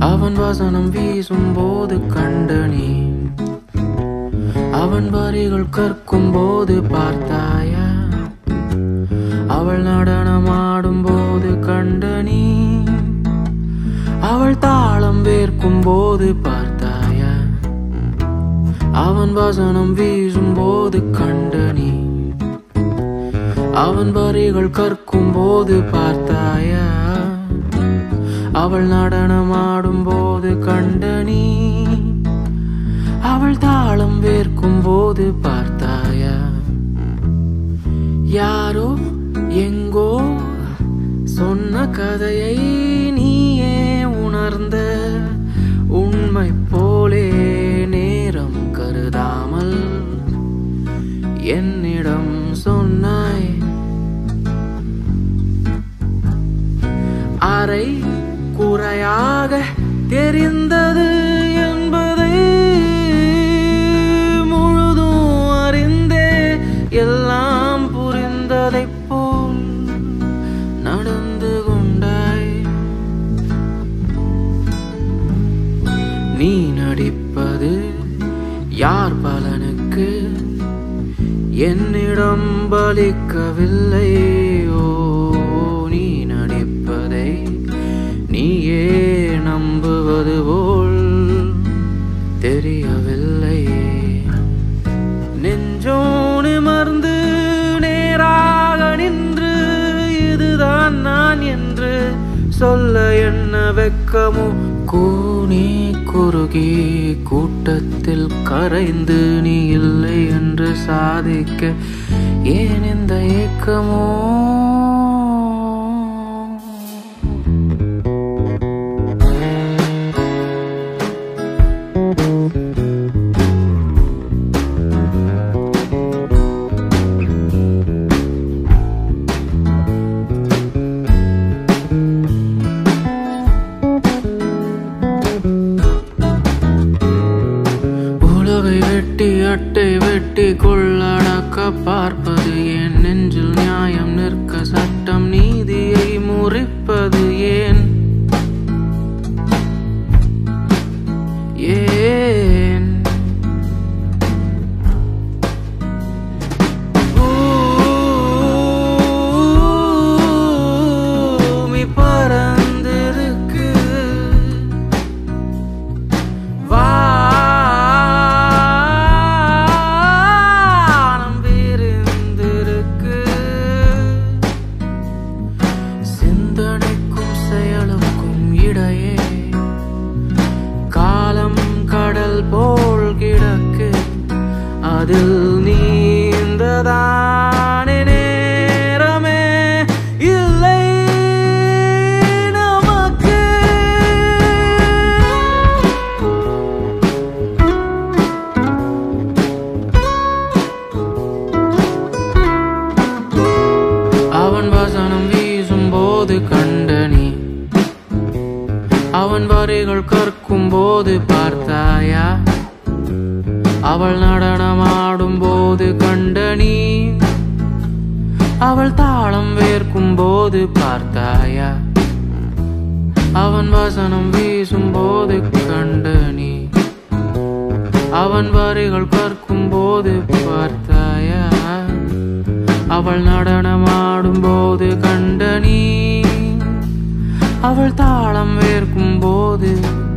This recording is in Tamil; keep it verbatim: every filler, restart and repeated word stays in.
அவன் வசனம் வீசும்போது கண்டனி, அவன் வரிகள் கற்கும் போது பார்த்தாயா, அவள் நடனமாடும் போது கண்டனி, அவள் தாளம் வேர்க்கும் போது பார்த்தாயா, அவன் வசனம் வீசும் போது கண்டனி, அவன் வரிகள் கற்கும் போது பார்த்தாயா, அவள் நடனமாடும் போது கண்டனி, அவள் தாளம் வேர்க்கும் போது பார்த்தாயா. யாரோ எங்கோ சொன்ன கதையை நீயே உணர்ந்த உண்மை போலே நேரம் கருதாமல் என்னிடம் சொன்னாய். அரை குறையாக தெரிந்தது என்பதை முழுதும் அறிந்தே எல்லாம் புரிந்ததை போல் நடந்து கொண்டாய். நீ நடிப்பது யார் பலனுக்கு என்னிடம் பலிக்கவில்லை. ஓ, நீ நடிப்பதை நீயே நம்புவது போல் தெரியவில்லை. நெஞ்சோடு மறந்து நேராக நின்று இதுதான் நான் என்று சொல்ல என்ன வெட்கமோ. கூனி குறுகி கூட்டத்தில் கரைந்து நீ இல்லை என்று சாதிக்க ஏன் இந்த ஏக்கமோ. அட்டை வெட்டி கொள்ளடக்க பார்ப்பது ஏன், நெஞ்சில் நியாயம் நிற்க சட்டம் நீதியை முறிப்பது ஏன் ஏன் பூமி பறந்திருக்கு வா போல் கிடக்கு அதில் நீந்ததானே நேரமே இல்லை நமக்கு. அவன் வசனம் வீசும் போது கண்டனி, அவன் வரிகள் கற்கும் போது பார்த்தாயா, அவள் நடனமாடும் போது கண்டனி, அவள் தாளம் வேர்க்கும் போது பார்த்தாயா, அவன் வசனம் வீசும் போது கண்டனி, அவன் வரிகள் கற்கும் போது பார்த்தாயா, அவள் நடனமாடும் போது கண்டனி, அவள் தாளம் வேர்க்கும் போது